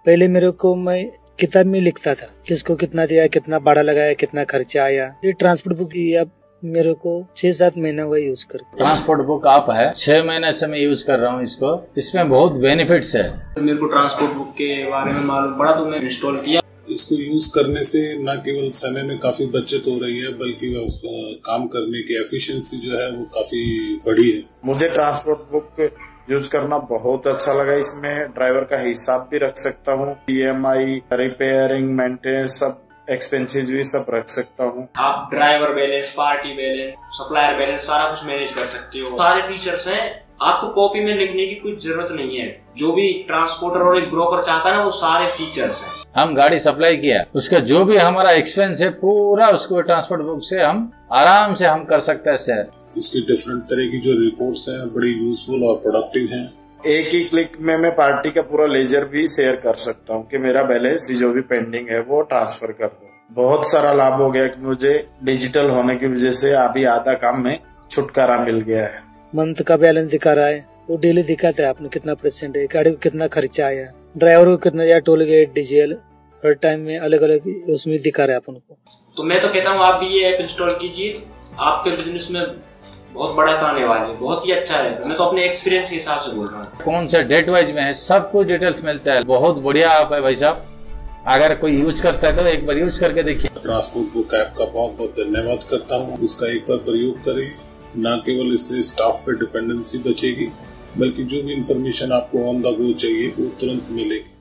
पहले मेरे को मैं किताब में लिखता था किसको कितना दिया, कितना भाड़ा लगाया, कितना खर्चा आया। ये ट्रांसपोर्ट बुक अब मेरे को 6-7 महीना हुआ यूज कर। ट्रांसपोर्ट बुक आप है 6 महीने से मैं यूज कर रहा हूँ इसको। इसमें बहुत बेनिफिट्स है। मेरे को ट्रांसपोर्ट बुक के बारे में मालूम पड़ा तो मैं इंस्टॉल किया। इसको यूज करने से न केवल समय में काफी बचत हो रही है बल्कि काम करने की एफिशिएंसी जो है वो काफी बढ़ी है। मुझे ट्रांसपोर्ट बुक यूज करना बहुत अच्छा लगा। इसमें ड्राइवर का हिसाब भी रख सकता हूँ, EMI, रिपेयरिंग, मेंटेनेंस, सब एक्सपेंसेस भी सब रख सकता हूँ। आप driver balance, party balance, supplier balance सारा कुछ मैनेज कर सकते हो। सारे फीचर्स हैं, आपको कॉपी में लिखने की कुछ जरूरत नहीं है। जो भी ट्रांसपोर्टर और एक ब्रोकर चाहता है ना, वो सारे फीचर्स हैं। हम गाड़ी सप्लाई किया, उसका जो भी हमारा एक्सपेंस है पूरा उसको ट्रांसपोर्ट बुक से हम आराम से हम कर सकते हैं शेयर। इसकी डिफरेंट तरह की जो रिपोर्ट्स हैं बड़ी यूजफुल और प्रोडक्टिव हैं। एक ही क्लिक में मैं पार्टी का पूरा लेजर भी शेयर कर सकता हूँ कि मेरा बैलेंस जो भी पेंडिंग है वो ट्रांसफर कर दूँ। बहुत सारा लाभ हो गया कि मुझे डिजिटल होने की वजह से अभी आधा काम में छुटकारा मिल गया है। मंथ का बैलेंस दिखा रहा है, वो डेली दिखाता है आपने कितना % है, गाड़ी को कितना खर्चा आया, ड्राइवर को कितना या टोल गेट, डीजल, हर टाइम में अलग अलग उसमें दिखा रहा है अपन को। तो मैं तो कहता हूँ आप भी ये ऐप इंस्टॉल कीजिए, आपके बिजनेस में बहुत बड़ा आने वाले, बहुत ही अच्छा है। मैं तो अपने एक्सपीरियंस के हिसाब से बोल रहा हूँ। कौन सा डेट वाइज में है, सब कुछ डिटेल्स मिलता है। बहुत बढ़िया ऐप है भाई साहब, अगर कोई यूज करता है तो एक बार यूज करके देखिए। ट्रांसपोर्ट बुक ऐप का बहुत बहुत धन्यवाद करता हूँ। इसका एक बार प्रयोग करें, न केवल इससे स्टाफ पे डिपेंडेंसी बचेगी बल्कि जो भी इंफॉर्मेशन आपको ऑन द गो चाहिए वो तुरंत मिलेगी।